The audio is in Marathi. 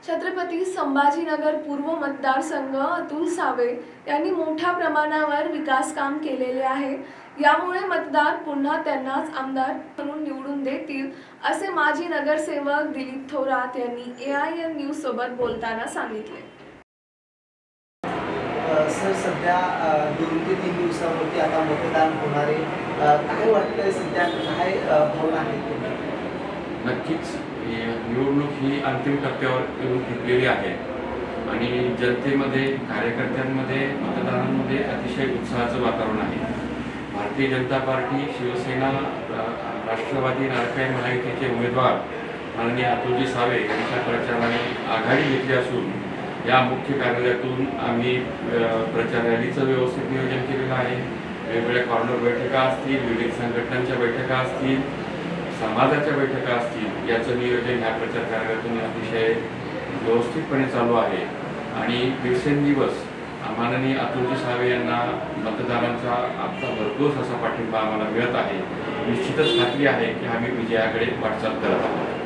छत्रपती संभाजीनगर पूर्व मतदारसंघ अतुल सावे यांनी मोठ्या प्रमाणावर विकास काम केलेले आहे। यामुळे मतदार पुन्हा त्यांनाच आमदार म्हणून निवडून देतील असे माजी नगरसेवक दिलीप थोरात यांनी AIN न्यूज सोबत बोलताना सांगितले। सर, सध्या 2 ते 3 दिवसावरती आता मतदान होणार आहे। काय वाटतंय, सध्या काय भावना आहेत? नक्कीच निवडणूक ही अंतिम टप्प्यावर येऊन ठेपलेली आहे आणि जनतेमध्ये, कार्यकर्त्यांमध्ये, मतदारांमध्ये अतिशय उत्साहाचं वातावरण आहे। भारतीय जनता पार्टी, शिवसेना, राष्ट्रवादी, नारकाई महायुतीचे उमेदवार माननीय अतुलजी सावे यांच्या प्रचाराने आघाडी घेतली असून या मुख्य कार्यालयातून आम्ही प्रचार रॅलीचं व्यवस्थित नियोजन केलेलं आहे। वेगवेगळ्या कॉर्नर बैठका असतील, विविध संघटनांच्या बैठका असतील, समाजाच्या बैठका असतील, याचं नियोजन ह्या प्रचार कार्यालयातून अतिशय व्यवस्थितपणे चालू आहे आणि दिवसेंदिवस माननीय अतुलजी सावे यांना मतदारांचा आता भरघोस असा पाठिंबा आम्हाला मिळत आहे। निश्चितच खात्री आहे की आम्ही विजयाकडे वाटचाल करत आहोत।